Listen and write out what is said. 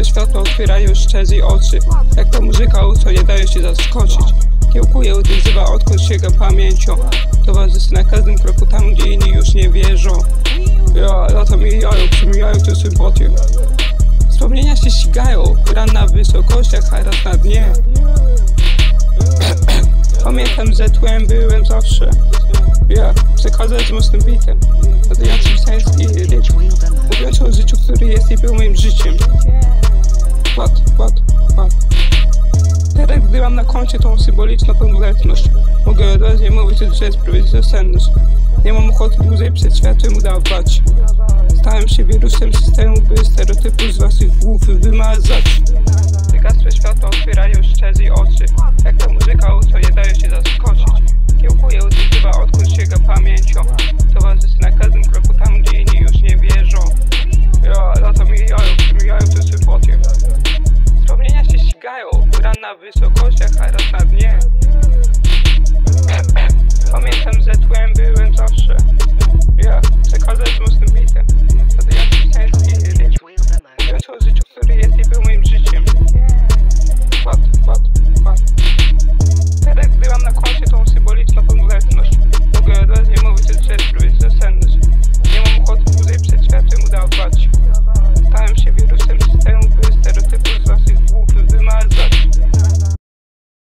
Gasłe światła otwierają szczerzej oczy. Jak ta muzyka, co nie daje się zaskoczyć. Kiełkuje, odzywa, odkąd sięgam pamięcią. Towarzyszy na każdym kroku tam, gdzie inni już nie wierzą. Lata mijają, przemijają tę sympatię. Wspomnienia się ścigają, ran na wysokościach, hajras na dnie. Pamiętam, że tłem byłem zawsze. Przekazać z mocnym bitem, nadającym sens i rytm. Mówiąc o życiu, który jest i był moim życiem. Płat. Teraz, gdy mam na koncie tą symboliczną pełnoletność, mogę odważnie mówić, że jest prawie senność. Nie mam ochoty dłużej przed światłem udawać. Stałem się wirusem systemu, by stereotypy z waszych głów wymazać. Gdy gasłe światła otwierają szczerzej oczy. Jak ta muzyka, co nie daje się zaskoczyć. Kiełkuje, odzywa, odkąd sięga pamięcią. Towarzyszy na każdym kroku tam, gdzie inni już nie wierzą. Lata mijają, przemijają tę sympatię. Wspomnienia się ścigają, ran na wysokościach, hajras na dnie. Pamiętam, że tłem byłem zawsze. Przekazać z mocnym bitem, nadającym sens i